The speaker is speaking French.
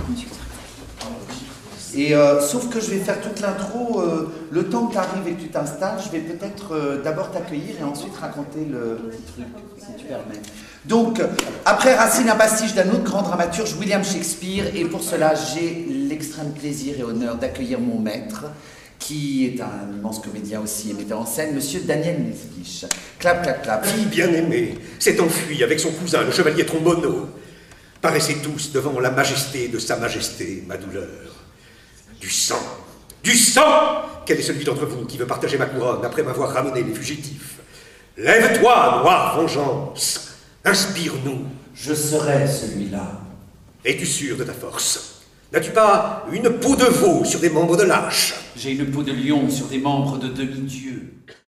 Et sauf que je vais faire toute l'intro, le temps que tu arrives et que tu t'installes, je vais peut-être d'abord t'accueillir et ensuite raconter le truc, si tu permets. Donc, après Racine, un pastiche d'un autre grand dramaturge, William Shakespeare, et pour cela, j'ai l'extrême plaisir et honneur d'accueillir mon maître, qui est un immense comédien aussi et metteur en scène, monsieur Daniel Nesbisch. Clap, clap, clap. Fille bien-aimée s'est enfui avec son cousin, le chevalier Trombono. Paraissez tous devant la majesté de sa majesté, ma douleur. Du sang! Du sang! Quel est celui d'entre vous qui veut partager ma couronne après m'avoir ramené les fugitifs? Lève-toi, noire vengeance! Inspire-nous! Je serai celui-là. Es-tu sûr de ta force? N'as-tu pas une peau de veau sur des membres de lâche? J'ai une peau de lion sur des membres de demi-dieu.